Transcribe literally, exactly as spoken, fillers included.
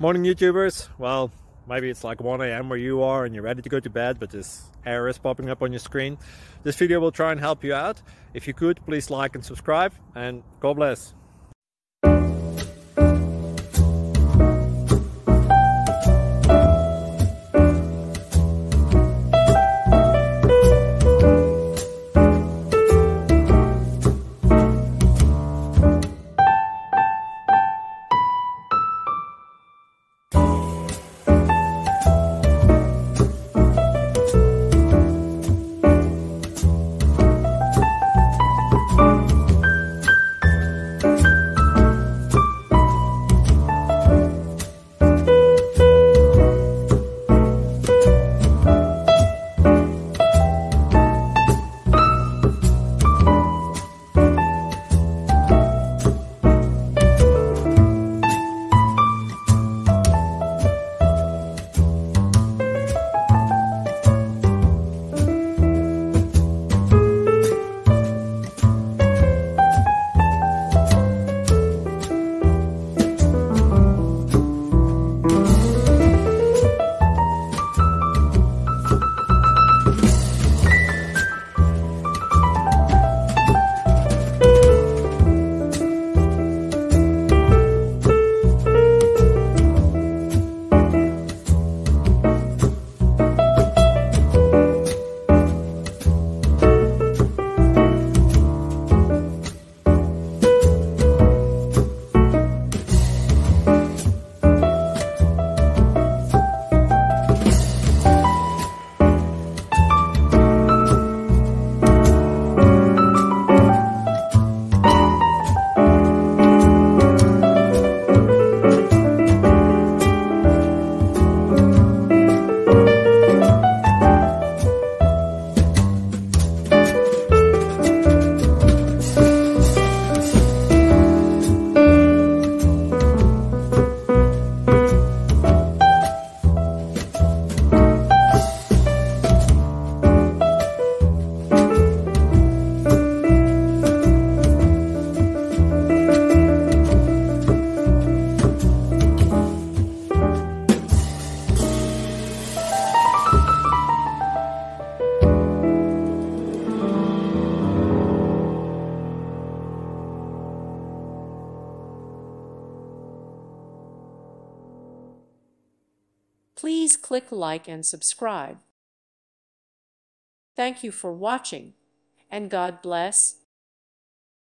Morning YouTubers. Well, maybe it's like one A M where you are and you're ready to go to bed, but this error is popping up on your screen. This video will try and help you out. If you could, please like and subscribe, and God bless. Please click like and subscribe. Thank you for watching, and God bless.